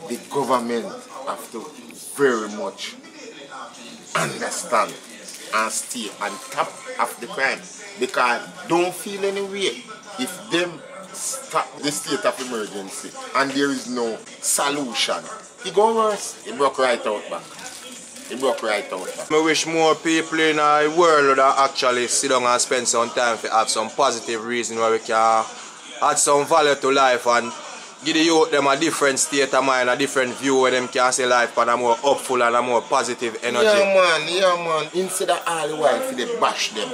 the government have to very much understand and stay on top of the crime, because don't feel any way if them stop the state of emergency and there is no solution, it go worse. It broke right out back. It broke right out back. I wish more people in the world that actually sit down and spend some time to have some positive reason where we can add some value to life and give the youth them a different state of mind, a different view where them can see life and a more hopeful and a more positive energy. Yeah man, instead of all the while they bash them.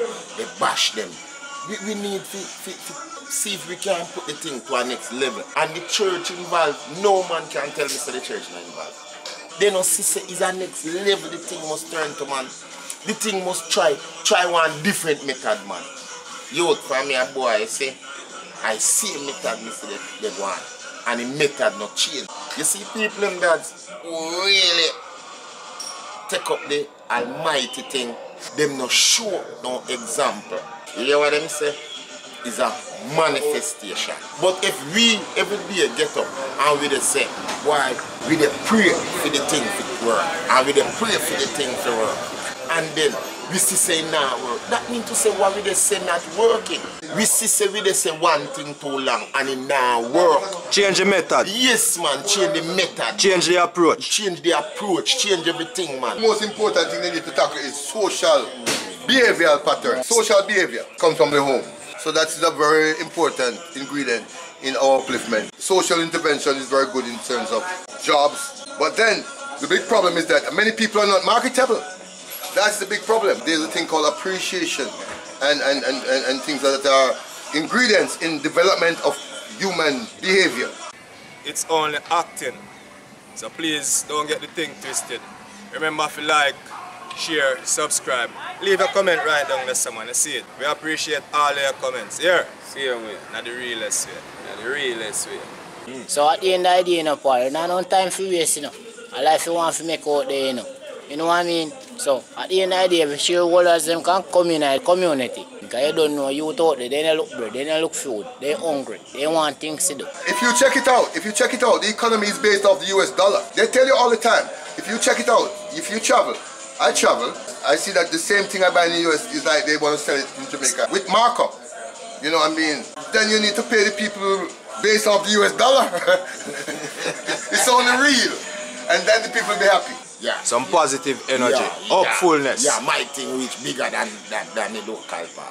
We need to see if we can put the thing to our next level. And the church involved, no man can tell me so the church not involved. They don't see say it's a next level, the thing must turn to, man. The thing must try one different method, man. Youth from me a boy, I say, I see a method, Mr. They go on. And the method not change. You see people in that really take up the almighty thing, them no show no example. You hear what them say? It's a manifestation. But if we every day get up and we just say, why we dey pray for the thing to work, and we dey pray for the thing to work, and then we see say nah work, that means to say what we dey say not working. We see say we dey say one thing too long and it nah work. Change the method. Yes man, change the method. Change the approach. Change the approach, change everything, man. The most important thing they need to tackle is social behavioral pattern. Social behavior comes from the home. So that's a very important ingredient in our upliftment. Social intervention is very good in terms of jobs. But then the big problem is that many people are not marketable. That's the big problem. There's a thing called appreciation and things that are ingredients in development of human behavior. It's only acting. So please don't get the thing twisted. Remember if you like, share, subscribe. Leave a comment right down there, someone. You see it. We appreciate all your comments. Here. Same way. Not the realest way. Not the realest way. So at the end of the day, you know, Paul, there's no time for waste, you know. A life you want to make out there, you know. You know what I mean? So at the end of the day, we shareholders them can come in the community. Because you don't know youth out there, they don't look bread, they don't look food, they're hungry, they want things to do. If you check it out, the economy is based off the US dollar. They tell you all the time, if you check it out, if you travel, I travel, I see that the same thing I buy in the US is like they want to sell it in Jamaica with markup. You know what I mean? Then you need to pay the people based off the US dollar. It's only real. And then the people be happy. Yeah. Some positive energy, hopefulness. Yeah, my thing reach bigger than the local part.